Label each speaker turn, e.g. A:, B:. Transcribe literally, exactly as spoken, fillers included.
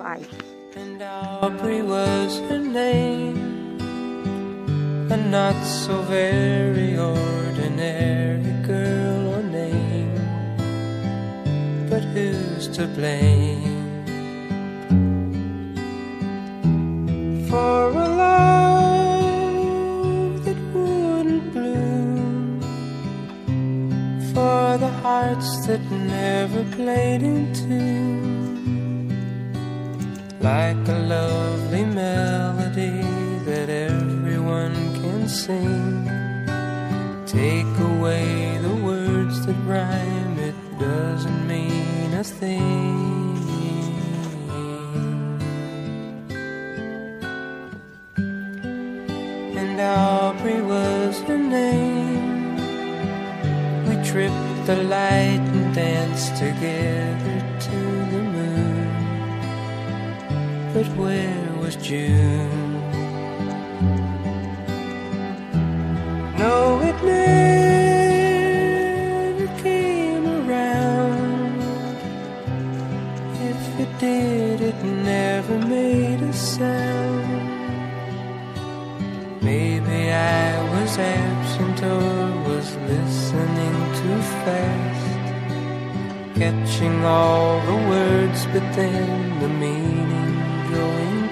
A: Bye.
B: And Aubrey was her name, a not so very ordinary girl or name, but who's to blame for a love that wouldn't bloom, for the hearts that never played in tune, like a lovely melody that everyone can sing. Take away the words that rhyme, it doesn't mean a thing. And Aubrey was her name. We tripped the light and danced together to the moon. But where was June? No, it never came around. If it did, it never made a sound. Maybe I was absent or was listening too fast, catching all the words but then the meaning going